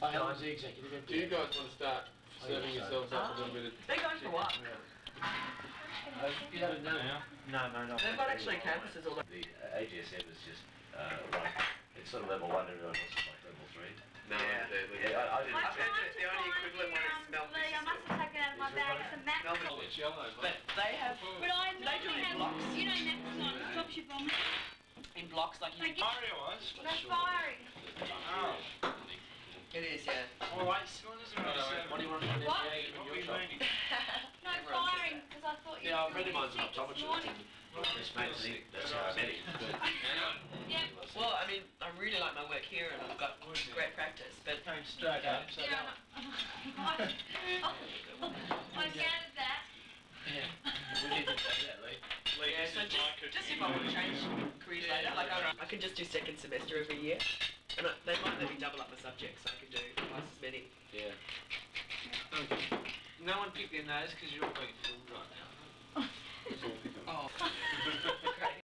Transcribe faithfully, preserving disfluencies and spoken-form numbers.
Like Helen's the executive M P. Do you guys want to start serving yourselves up a little bit of... They're going for what? Uh, yeah, no, no, no, no. They've got actually campuses all over. The uh, A G S M is just uh, like, it's sort of level one, everyone else is like level three. No, Yeah. yeah. Yeah, I, I didn't. I've heard that the only equivalent one is Melbourne. I must have taken it out of my bag. It's a map. Melbourne. It's yellow. But they have, But I They do normally it in have, blocks. you know, next on dropship bombs. in blocks like you... They get Mario-wise? no firing. Oh. It is, yeah. Alright, so what is it? What do you want to do? What? Yeah, What your were you job. meaning? No Everyone firing, because I thought you Yeah, were a friend of mine's an sick this optometrist. morning. This mate's the, that's how I met him. Yeah. Well, I mean, I really like my work here and I've got great practice, but... Straight up. So Yeah, I I gathered that. Yeah, we need to say that, Lee. Lee, Yeah, this so is just, like a- just if I want to change careers later, like I, I can just do second semester every year. And I, they might let me double up my subjects, so I can do twice as many. Yeah. No one picked their nose because you're all being filmed right now. Oh, great.